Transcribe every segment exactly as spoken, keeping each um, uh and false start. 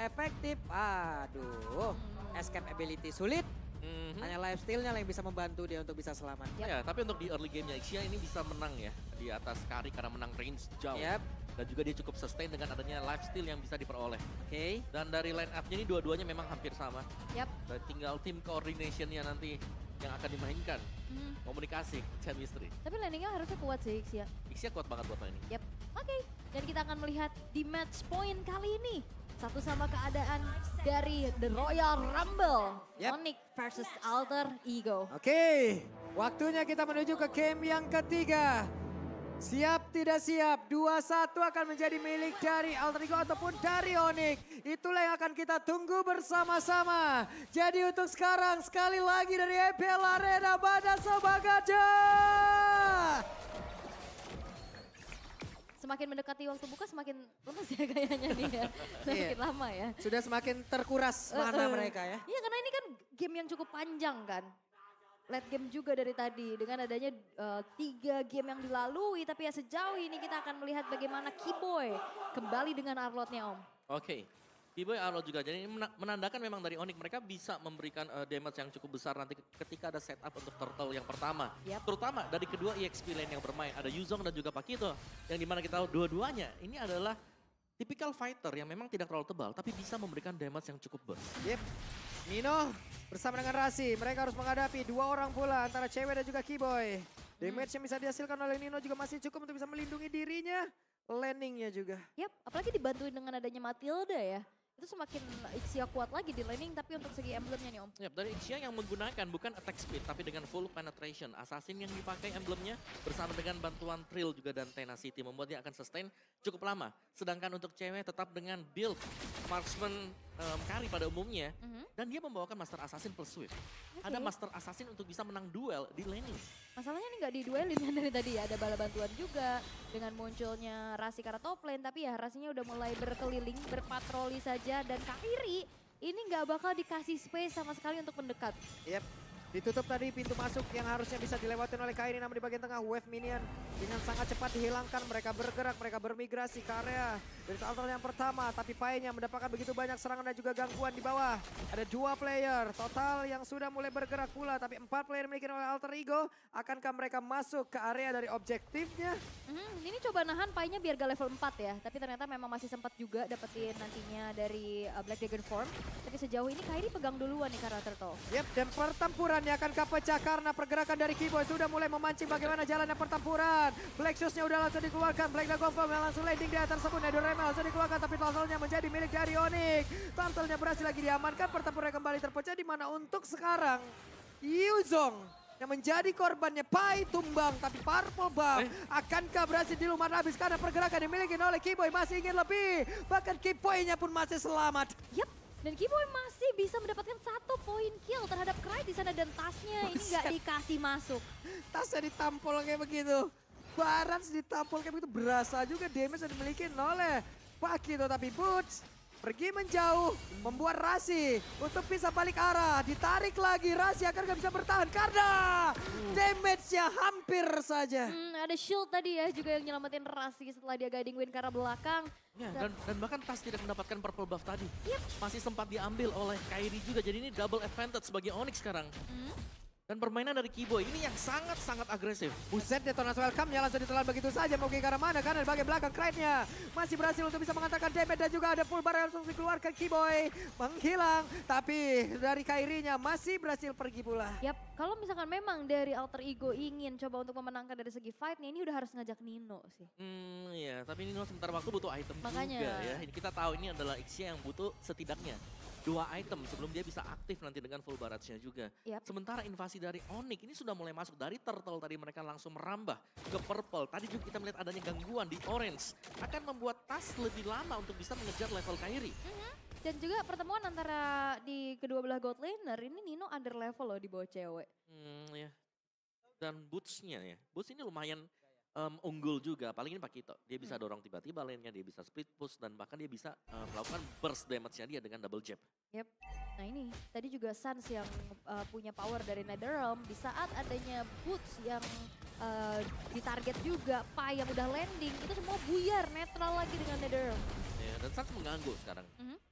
efektif. Aduh, escape ability sulit. Mhm. Hanya lifesteal-nya yang bisa membantu dia untuk bisa selamat. Yep. Ya, tapi untuk di early game-nya Ixia ini bisa menang ya di atas Kari karena menang range jauh. Yap, Dan juga dia cukup sustain dengan adanya lifesteal yang bisa diperoleh. oke. Dan dari line up-nya ini dua-duanya memang hampir sama. Yap. Dan tinggal tim coordination-nya nanti yang akan dimainkan. Hmm. Komunikasi, chemistry. Tapi landingnya harusnya kuat sih Xia. Ixia kuat banget buat ini. Yap. Oke. Dan kita akan melihat di match point kali ini. Satu sama keadaan dari The Royal Rumble. Yep. Onyx versus Alter Ego. Oke, waktunya kita menuju ke game yang ketiga. Siap tidak siap, dua satu akan menjadi milik dari Alter Ego ataupun dari Onyx. Itulah yang akan kita tunggu bersama-sama. Jadi untuk sekarang, sekali lagi dari E P L Arena Badaso Bagaja. Semakin mendekati waktu buka semakin lemes ya kayaknya nih ya. Semakin lama ya. Sudah semakin terkuras mana mereka ya. Iya karena ini kan game yang cukup panjang kan. Late game juga dari tadi dengan adanya uh, tiga game yang dilalui. Tapi ya sejauh ini kita akan melihat bagaimana Keyboy kembali dengan Arlotnya Om. Oke. B-Boy Arlo juga, jadi ini mena- menandakan memang dari Onyx mereka bisa memberikan uh, damage yang cukup besar nanti ketika ada setup untuk turtle yang pertama. Yap. Terutama dari kedua E X P lane yang bermain, ada Yuzong dan juga Pakito. Yang dimana kita tahu dua-duanya ini adalah tipikal fighter yang memang tidak terlalu tebal, tapi bisa memberikan damage yang cukup burst. Yep. Nino bersama dengan Rasi, mereka harus menghadapi dua orang pula antara cewek dan juga Keyboy. Damage yang bisa dihasilkan oleh Nino juga masih cukup untuk bisa melindungi dirinya. Landingnya juga. Yap, apalagi dibantuin dengan adanya Matilda ya. Itu semakin Ixia kuat lagi di laning, tapi untuk segi emblemnya nih Om. Yap, dari Ixia yang menggunakan bukan attack speed, tapi dengan full penetration. Assassin yang dipakai emblemnya bersama dengan bantuan Trill juga dan Tenacity membuat dia akan sustain cukup lama. Sedangkan untuk cewek tetap dengan build marksman um, Kari pada umumnya. Mhm. Dan dia membawakan Master Assassin plus Swift. Oke. Ada Master Assassin untuk bisa menang duel di laning. Masalahnya nih nggak diduelin kan dari tadi ya, ada bala bantuan juga dengan munculnya Rasi karena top lane, tapi ya Rasinya udah mulai berkeliling, berpatroli saja dan Kairi ini nggak bakal dikasih space sama sekali untuk mendekat. Yep. Ditutup tadi pintu masuk yang harusnya bisa dilewatin oleh Kairi, namun di bagian tengah wave minion dengan sangat cepat dihilangkan. Mereka bergerak, mereka bermigrasi ke area dari total yang pertama. Tapi Painya mendapatkan begitu banyak serangan dan juga gangguan di bawah. Ada dua player total yang sudah mulai bergerak pula. Tapi empat player dimiliki oleh Alter Ego. Akankah mereka masuk ke area dari objektifnya? Hmm, ini coba nahan Painya biar gak level empat ya, tapi ternyata memang masih sempat juga dapetin nantinya dari uh, Black Dragon Form. Tapi sejauh ini Kairi pegang duluan nih karena Turtle. Yep, dan pertempuran yang akan pecah karena pergerakan dari Keyboy sudah mulai memancing bagaimana jalannya pertempuran. Black Shoes-nya udah langsung dikeluarkan. Black Dragon Form yang langsung landing di atas tersebut. Nedorema langsung dikeluarkan tapi turtle-nya menjadi milik dari Onyx. Turtle-nya berhasil lagi diamankan. Pertempuran kembali terpecah di mana untuk sekarang Yuzong yang menjadi korbannya Pai tumbang. Tapi Purple Buff Eh. akankah berhasil dilumat habis karena pergerakan dimiliki oleh Keyboy masih ingin lebih. Bahkan Keyboy-nya pun masih selamat. Yap, dan Keyboy masih bisa mendapatkan satu poin kill terhadap Cry di sana dan tasnya ini nggak Buset. dikasih masuk. Tasnya ditampol kayak begitu. Barans ditampol kayak begitu, berasa juga damage yang dimiliki oleh Pakito. Tapi Boots pergi menjauh, membuat Rasi untuk bisa balik arah. Ditarik lagi, Rasi akan gak bisa bertahan karena damage-nya hampir saja. Hmm, ada shield tadi ya juga yang nyelamatin Rasi setelah dia guiding win ke arah belakang. Ya, dan, dan bahkan Tas tidak mendapatkan purple buff tadi. Yep. Masih sempat diambil oleh Kairi juga. Jadi ini double advantage bagi Onyx sekarang. Hmm. Dan permainan dari Keyboy ini yang sangat-sangat agresif. Buset, detonasi welcome-nya langsung ditelan begitu saja. Mau ke arah mana? Karena di bagian belakang Kride-nya masih berhasil untuk bisa mengantarkan damage. Dan juga ada full bar yang langsung dikeluarkan. Keyboy menghilang. Tapi dari Kairi-nya masih berhasil pergi pula. Yap, kalau misalkan memang dari Alter Ego ingin coba untuk memenangkan dari segi fight-nya, ini udah harus ngajak Nino sih. Hmm, ya, tapi ini sebentar waktu butuh item Makanya. juga ya. Ini kita tahu ini adalah Ixia yang butuh setidaknya dua item sebelum dia bisa aktif nanti dengan full barrage-nya juga. Yap. Sementara invasi dari Onyx ini sudah mulai masuk dari turtle tadi mereka langsung merambah ke purple. Tadi juga kita melihat adanya gangguan di orange. Akan membuat Tas lebih lama untuk bisa mengejar level Kairi. Mhm. Dan juga pertemuan antara di kedua belah god laner, ini Nino under level loh di bawah cewek. Hmm, ya. Dan boots-nya ya. Boots ini lumayan um, unggul juga, apalagi ini Pakito. Dia bisa Hmm. dorong tiba-tiba lane-nya, dia bisa split push dan bahkan dia bisa uh, melakukan burst damage-nya dia dengan double jab. Yep. Nah ini tadi juga Sans yang uh, punya power dari Netherrealm di saat adanya Boots yang uh, ditarget juga, Pai yang udah landing, itu semua buyar netral lagi dengan Netherrealm. Ya, dan Sans mengganggu sekarang. Mhm.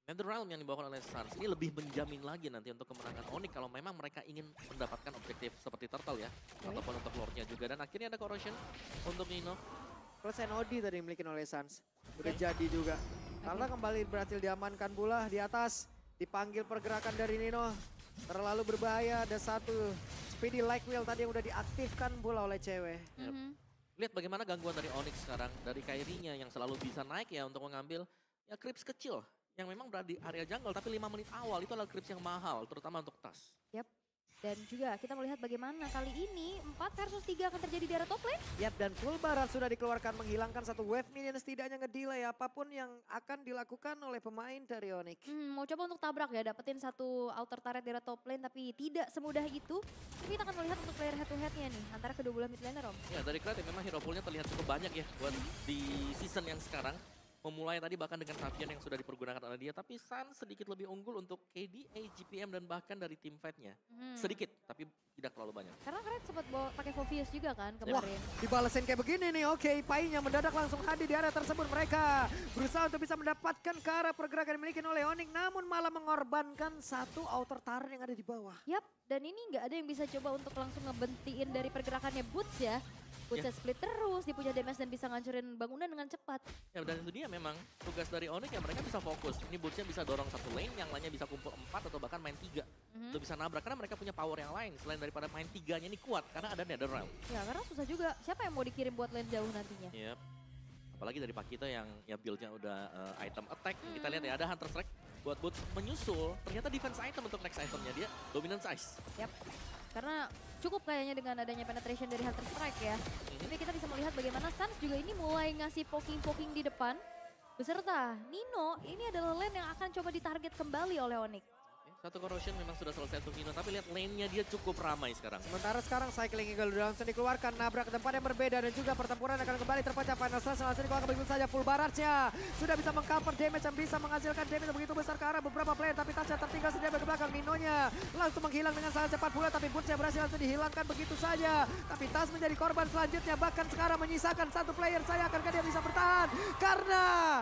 Netherrealm yang dibawakan oleh Suns ini lebih menjamin lagi nanti untuk kemenangan Onyx kalau memang mereka ingin mendapatkan objektif seperti Turtle ya. Oke. Ataupun untuk Lordnya juga. Dan akhirnya ada Corrosion untuk Nino. Plus N O D tadi dimiliki oleh Suns. Udah Oke. jadi juga. Karena kembali berhasil diamankan pula di atas. Dipanggil pergerakan dari Nino. Terlalu berbahaya. Ada satu speedy like wheel tadi yang udah diaktifkan pula oleh cewek. Yep. Mhm. Lihat bagaimana gangguan dari Onyx sekarang. Dari Kyrie-nya yang selalu bisa naik ya untuk mengambil ya creeps kecil. Yang memang berada di area jungle tapi lima menit awal itu adalah creeps yang mahal. Terutama untuk tas. Dan juga kita melihat bagaimana kali ini empat versus tiga akan terjadi di area top lane. Yap, dan full barat sudah dikeluarkan menghilangkan satu wave minion setidaknya ngedelay apapun yang akan dilakukan oleh pemain dari Onyx. Hmm, mau coba untuk tabrak ya, dapetin satu outer turret di area top lane tapi tidak semudah itu. Tapi kita akan melihat untuk player head to headnya nih antara kedua belah mid laner Om. Ya dari Krat memang hero poolnya terlihat cukup banyak ya buat di season yang sekarang. Memulai tadi bahkan dengan Fabian yang sudah dipergunakan oleh dia. Tapi Sun sedikit lebih unggul untuk K D A, G P M dan bahkan dari team fight-nya. Hmm. Sedikit tapi tidak terlalu banyak. Karena kalian sempat bawa pakai Fovius juga kan Wah, kemarin. dibalesin kayak begini nih. Oke, Painya mendadak langsung hadir di area tersebut. Mereka berusaha untuk bisa mendapatkan ke arah pergerakan yang dimiliki oleh Onyx. Namun malah mengorbankan satu outer turret yang ada di bawah. Yap, dan ini nggak ada yang bisa coba untuk langsung ngebentiin dari pergerakannya Boots ya. Bootsnya split terus, dia punya damage dan bisa ngancurin bangunan dengan cepat. Ya dan itu dia memang tugas dari Onyx ya mereka bisa fokus. Ini Bootsnya bisa dorong satu lane, yang lainnya bisa kumpul empat atau bahkan main tiga. Mhm. Untuk bisa nabrak karena mereka punya power yang lain. Selain daripada main tiganya ini kuat karena ada Netherrealm. Ya karena susah juga, siapa yang mau dikirim buat lane jauh nantinya? Yep. Apalagi dari Pakito yang ya build-nya udah uh, item attack. Kita lihat ya ada Hunter Strike buat Boots menyusul. Ternyata defense item untuk next itemnya dia dominance ice. Yap, karena cukup kayaknya dengan adanya penetration dari Hunter Strike ya. Mhm. Tapi kita bisa melihat bagaimana Suns juga ini mulai ngasih poking-poking di depan. Beserta Nino, ini adalah lane yang akan coba ditarget kembali oleh Onyx. Satu corrosion memang sudah selesai untuk Nino, tapi lihat lane-nya dia cukup ramai sekarang. Sementara sekarang Cycling Eagle udah langsung dikeluarkan. Nabrak ke tempat yang berbeda dan juga pertempuran akan kembali terpecah. Final Slash langsung dikeluarkan begitu saja. Full barrage-nya sudah bisa mengcover damage yang bisa menghasilkan damage begitu besar ke arah beberapa player. Tapi Tasha tertinggal sendiri ke belakang. Ninonya langsung menghilang dengan sangat cepat pula. Tapi Boots-nya berhasil langsung dihilangkan begitu saja. Tapi Tas menjadi korban selanjutnya. Bahkan sekarang menyisakan satu player. Saya akankah dia bisa bertahan? Karena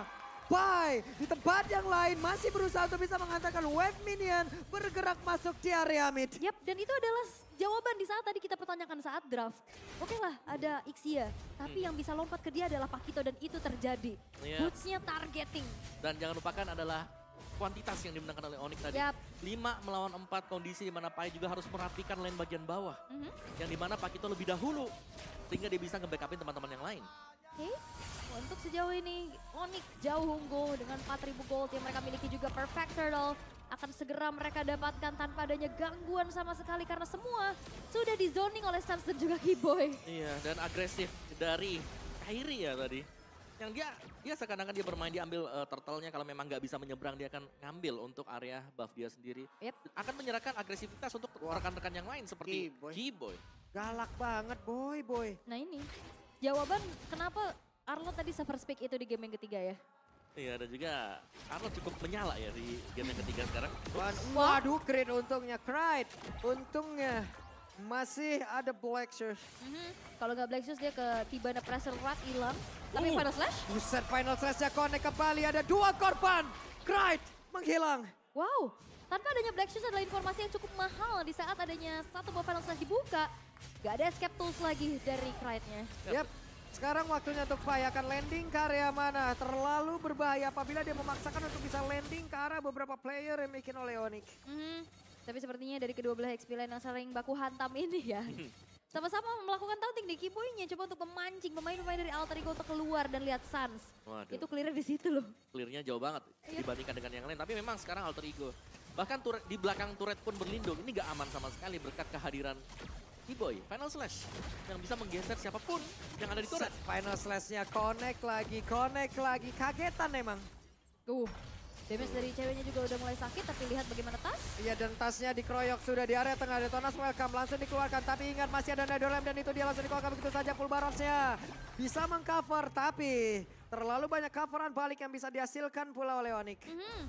Pai di tempat yang lain masih berusaha untuk bisa menghantarkan wave minion bergerak masuk di area mid. Yap, dan itu adalah jawaban di saat tadi kita pertanyakan saat draft. Oke lah, ada Ixia, tapi yang bisa lompat ke dia adalah Pakito dan itu terjadi. Iya. Boots-nya targeting. Dan jangan lupakan adalah kuantitas yang dimenangkan oleh Onyx tadi. Yap. lima melawan empat kondisi di mana Pai juga harus merapikan lane bagian bawah. Mhm. Yang dimana Pakito lebih dahulu. Sehingga dia bisa nge-backupin teman-teman yang lain. Oke, untuk sejauh ini Onyx jauh unggul dengan empat ribu gold yang mereka miliki juga. Perfect Turtle akan segera mereka dapatkan tanpa adanya gangguan sama sekali karena semua sudah di zoning oleh Suns dan juga Keyboy. Iya, dan agresif dari Kyrie ya tadi. Yang dia dia seakan-akan dia bermain, dia ambil uh, turtle-nya kalau memang nggak bisa menyeberang dia akan ngambil untuk area buff dia sendiri. Yep. Akan menyerahkan agresivitas untuk rekan-rekan yang lain seperti Keyboy. Keyboy. Galak banget boy boy. Nah ini jawaban kenapa Arlo tadi suffer speak itu di game yang ketiga ya. Iya, dan juga Arnold cukup menyala ya di game yang ketiga sekarang. Wan- Waduh, great untungnya. Cried. Untungnya masih ada Black Shoes. Mhm. Kalau nggak Black Shoes dia ke Kibana Pressure Rat hilang. Tapi Uh. Final Slash, Buset, final slash-nya connect kembali. Ada dua korban. Cried menghilang. wow. Tanpa adanya Black Shoes adalah informasi yang cukup mahal di saat adanya satu buah Final Slash dibuka. Gak ada escape tools lagi dari Krite-nya. Yap. Sekarang waktunya untuk Pai akan landing ke area mana. Terlalu berbahaya apabila dia memaksakan untuk bisa landing ke arah beberapa player yang bikin oleh Onyx. Mhm. Tapi sepertinya dari kedua belah X P lane yang saling baku hantam ini ya. Sama-sama melakukan taunting di Keyboy-nya. Coba untuk memancing pemain-pemain dari Alter Ego untuk keluar dan lihat Suns. Waduh, Itu clear di situ loh. clear-nya jauh banget Iya. dibandingkan dengan yang lain. Tapi memang sekarang Alter Ego. Bahkan turret, di belakang turret pun berlindung. Ini gak aman sama sekali berkat kehadiran Keyboy. Final Slash yang bisa menggeser siapapun yang ada di turret. Final slash-nya connect lagi, connect lagi. Kagetan emang. Tuh, damage dari ceweknya juga udah mulai sakit, tapi lihat bagaimana Tas. Iya, dan tasnya dikeroyok sudah di area tengah. Detonas welcome langsung dikeluarkan. Tapi ingat masih ada Netherrealm dan itu dia langsung dikeluarkan begitu saja. Full barrage-nya bisa mengcover, tapi terlalu banyak coveran balik yang bisa dihasilkan pula oleh Onyx. Mhm.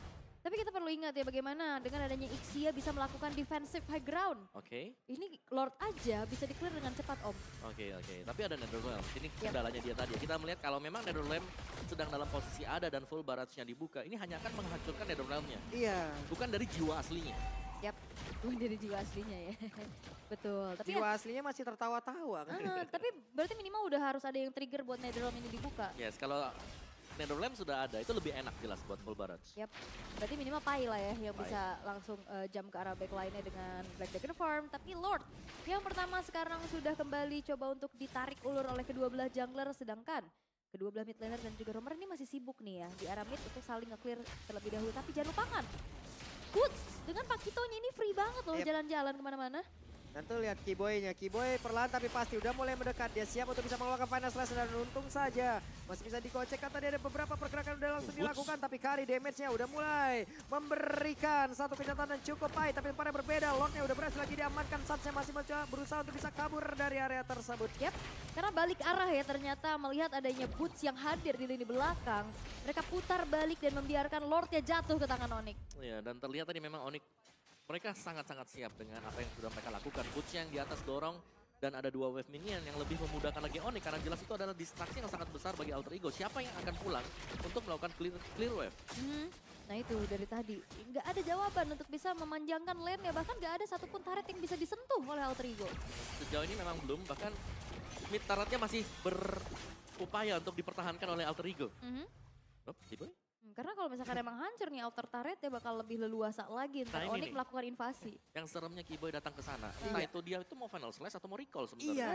Tapi kita perlu ingat ya bagaimana dengan adanya Ixia bisa melakukan defensive high ground. Oke, Ini Lord aja bisa di-clear dengan cepat Om. oke, oke. Tapi ada Netherrealm. Ini Yap. kendalanya dia tadi. Kita melihat kalau memang Netherrealm sedang dalam posisi ada dan full barrage-nya dibuka, ini hanya akan menghancurkan Netherrealm-nya. Iya. Bukan dari jiwa aslinya. Yap, bukan dari jiwa aslinya ya. Betul. Tapi Jiwa ya, aslinya masih tertawa-tawa kan. ah, tapi berarti minimal udah harus ada yang trigger buat Netherrealm ini dibuka. Yes, kalau Netherrealm sudah ada, itu lebih enak jelas buat full barrage. Yap, berarti minimal Pai lah ya yang Pai. bisa langsung eh, jump ke arah backline-nya dengan Black Dragon Farm. Tapi Lord yang pertama sekarang sudah kembali coba untuk ditarik ulur oleh kedua belah jungler, sedangkan kedua belah mid laner dan juga roamer ini masih sibuk nih ya di arah mid untuk saling nge-clear terlebih dahulu. Tapi jangan lupakan, Boots dengan Pakitonya ini free banget loh Yep. jalan-jalan kemana-mana. Dan tuh lihat Kiboy-nya. Kiboy perlahan tapi pasti udah mulai mendekat. Dia siap untuk bisa mengeluarkan final slash dan untung saja. Masih bisa dikocek kan tadi ada beberapa pergerakan udah langsung Boots. dilakukan. Tapi Kari damage-nya udah mulai memberikan satu kenyatan yang cukup baik. Tapi tempatnya berbeda. Lordnya udah berhasil lagi diamankan. Satsnya masih mencoba berusaha untuk bisa kabur dari area tersebut. Yap, karena balik arah ya ternyata melihat adanya Boots yang hadir di lini belakang. Mereka putar balik dan membiarkan Lordnya jatuh ke tangan Onyx. Ya, dan terlihat tadi memang Onyx, mereka sangat-sangat siap dengan apa yang sudah mereka lakukan. Boots yang di atas dorong dan ada dua wave minion yang lebih memudahkan lagi Onyx karena jelas itu adalah distraksi yang sangat besar bagi Alter Ego. Siapa yang akan pulang untuk melakukan clear, clear wave? Hmm, nah itu dari tadi nggak ada jawaban untuk bisa memanjangkan lane-nya, bahkan nggak ada satupun turret yang bisa disentuh oleh Alter Ego. Sejauh ini memang belum, bahkan mid turretnya masih berupaya untuk dipertahankan oleh Alter Ego. Mhm. Oh, Kiboy? Hmm, karena kalau misalkan emang hancur nih outer turret ya bakal lebih leluasa lagi Nah, ntar ini Onyx nih. melakukan invasi. Yang seremnya Kiboy datang ke sana. Entah Iya. itu dia itu mau final slash atau mau recall Iya. sebenarnya.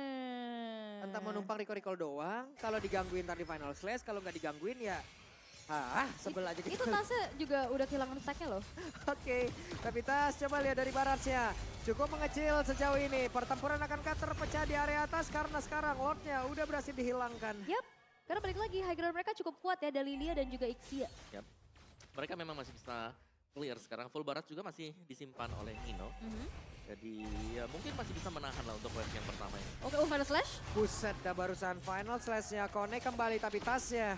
Eh. Entah mau numpang recall-recall doang. Kalau digangguin ntar di final slash. Kalau nggak digangguin ya. Ah, sebel aja gitu. Itu tasnya juga udah kehilangan stacknya loh. Oke, tapi Tas coba lihat dari baratnya. Cukup mengecil sejauh ini. Pertempuran akankah terpecah di area atas karena sekarang Lordnya udah berhasil dihilangkan. Yap, karena balik lagi high ground mereka cukup kuat ya, ada Lilia dan juga Ixia. Mereka memang masih bisa clear sekarang. Full barat juga masih disimpan oleh Nino. Mhm. Jadi ya mungkin masih bisa menahan lah untuk wave yang pertama ini. Oke, oh, final slash. Buset, dah barusan final slash-nya connect kembali tapi tasnya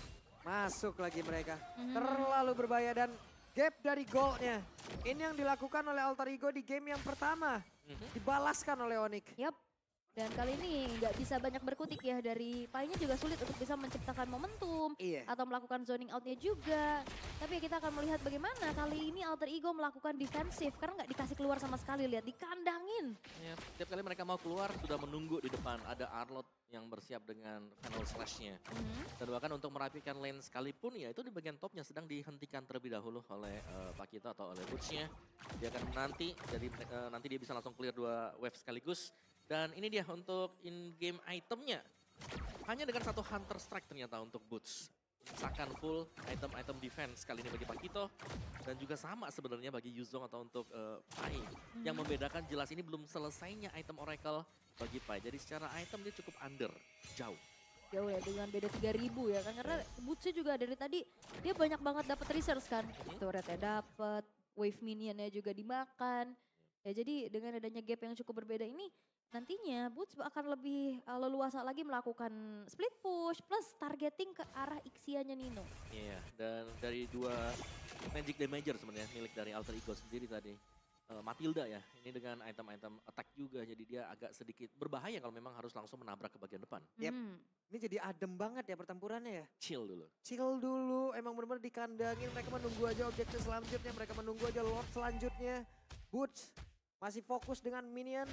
masuk lagi mereka. Mhm. Terlalu berbahaya dan gap dari goalnya. Ini yang dilakukan oleh Alter Ego di game yang pertama. Mhm. Dibalaskan oleh Onyx. Yap. Dan kali ini nggak bisa banyak berkutik ya, dari Pai-nya juga sulit untuk bisa menciptakan momentum Iya. atau melakukan zoning outnya juga. Tapi ya kita akan melihat bagaimana kali ini Alter Ego melakukan defensif karena nggak dikasih keluar sama sekali, lihat dikandangin. Ya, setiap kali mereka mau keluar sudah menunggu di depan. Ada Arlot yang bersiap dengan final slash-nya. Mhm. Dan bahkan untuk merapikan lane sekalipun ya itu di bagian topnya sedang dihentikan terlebih dahulu oleh uh, Pakito atau oleh Boots-nya. Dia akan nanti, jadi uh, nanti dia bisa langsung clear dua wave sekaligus. Dan ini dia untuk in-game itemnya. Hanya dengan satu Hunter Strike ternyata untuk Boots. Misalkan full item-item defense kali ini bagi Pakito. Dan juga sama sebenarnya bagi Yuzong atau untuk uh, Pai. Yang membedakan jelas ini belum selesainya item Oracle bagi Pai. Jadi secara item dia cukup under, jauh. Jauh ya dengan beda tiga ribu ya kan, karena Boots-nya juga dari tadi dia banyak banget dapat resource kan. Mhm. Turret-nya dapat, wave minionnya juga dimakan. Ya jadi dengan adanya gap yang cukup berbeda ini, nantinya Boots akan lebih uh, leluasa lagi melakukan split push plus targeting ke arah Ixia-nya Nino. Iya, dan dari dua magic damager sebenarnya milik dari Alter Ego sendiri tadi. Uh, Matilda ya, ini dengan item-item attack juga, jadi dia agak sedikit berbahaya kalau memang harus langsung menabrak ke bagian depan. Yep. Hmm. Ini jadi adem banget ya pertempurannya ya. Chill dulu. Chill dulu, emang benar-benar dikandangin. Mereka menunggu aja objektif selanjutnya, mereka menunggu aja Lord selanjutnya. Boots masih fokus dengan minion.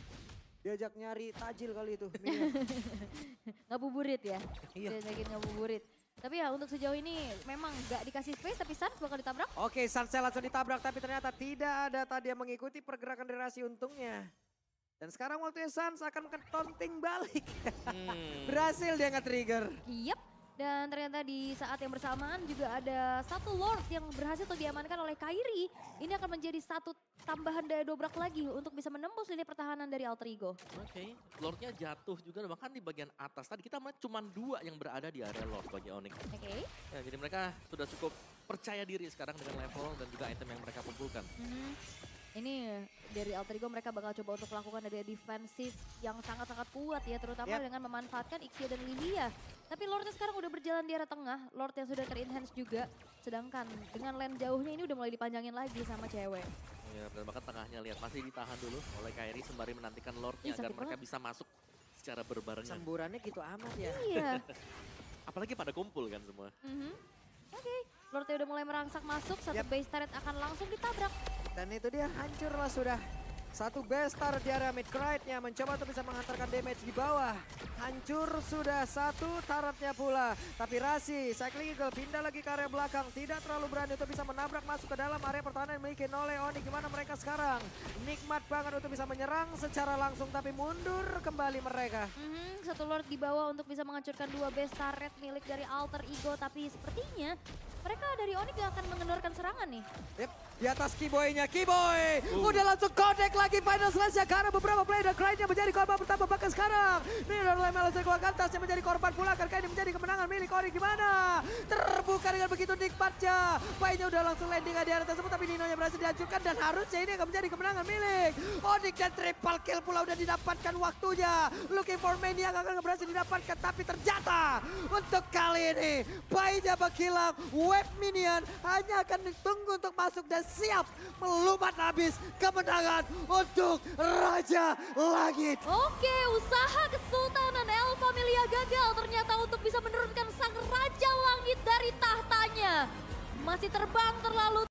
Diajak nyari tajil kali itu minion. Ngabuburit ya, Iya. diajakin ngabuburit. Tapi ya untuk sejauh ini memang gak dikasih space, tapi Sans bakal ditabrak. Oke, Sansel langsung ditabrak tapi ternyata tidak ada tadi yang mengikuti pergerakan dari Rasi untungnya. Dan sekarang waktunya Sans akan ketonting balik. Hmm. Berhasil dia nge-trigger. Yap. Dan ternyata di saat yang bersamaan juga ada satu Lord yang berhasil tuh diamankan oleh Kairi. Ini akan menjadi satu tambahan daya dobrak lagi untuk bisa menembus lini pertahanan dari Alter Ego. Oke, Lordnya jatuh juga bahkan di bagian atas. Tadi kita melihat cuma dua yang berada di area Lord bagi Onyx. Oke. Ya, jadi mereka sudah cukup percaya diri sekarang dengan level dan juga item yang mereka kumpulkan. Mhm. Ini dari Alter Ego mereka bakal coba untuk melakukan ada defensif yang sangat-sangat kuat ya, terutama Yep. dengan memanfaatkan Ixia dan Lilia. Tapi Lordnya sekarang udah berjalan di arah tengah, Lord yang sudah ter-enhance juga. Sedangkan dengan lane jauhnya ini udah mulai dipanjangin lagi sama cewek. Ya, dan bahkan tengahnya lihat masih ditahan dulu oleh Kairi sembari menantikan Lordnya Ih, agar sakit mereka banget. bisa masuk secara berbarengan. Semburannya gitu amat ya. Iya. Apalagi pada kumpul kan semua. Mhm. Oke, Lordnya udah mulai merangsak masuk, satu Yap. base turret akan langsung ditabrak. Dan itu dia hancurlah sudah. Satu bestar di area mid nya mencoba untuk bisa menghantarkan damage di bawah. Hancur sudah satu turretnya pula. Tapi Rasi, Cycling Eagle pindah lagi ke area belakang. Tidak terlalu berani untuk bisa menabrak masuk ke dalam area pertahanan yang dimiliki oleh Oni. Gimana mereka sekarang? Nikmat banget untuk bisa menyerang secara langsung tapi mundur kembali mereka. Mhm, satu Lord di bawah untuk bisa menghancurkan dua base turret milik dari Alter Ego. Tapi sepertinya mereka dari Oni gak akan mengendorkan serangan nih. Yep, di atas Kiboy-nya, Kiboy Uh. udah langsung connect lagi final slash-nya karena beberapa player dan Cryde-nya menjadi korban pertama bahkan sekarang. Ini adalah Melos dari keluarga tasnya menjadi korban pula karena ini menjadi kemenangan milik Ori. Gimana? Terbuka dengan begitu nikmatnya. Pai-nya udah langsung landing di area tersebut tapi Nino-nya berhasil dihancurkan dan harusnya ini akan menjadi kemenangan milik Onyx dan triple kill pula udah didapatkan waktunya. Looking for Mania akan berhasil didapatkan tapi ternyata untuk kali ini Pai-nya menghilang. Wave Minion hanya akan ditunggu untuk masuk dan siap melumat habis kemenangan untuk Raja Langit. Oke, usaha Kesultanan El Familia gagal ternyata untuk bisa menurunkan sang Raja Langit dari tahtanya. Masih terbang terlalu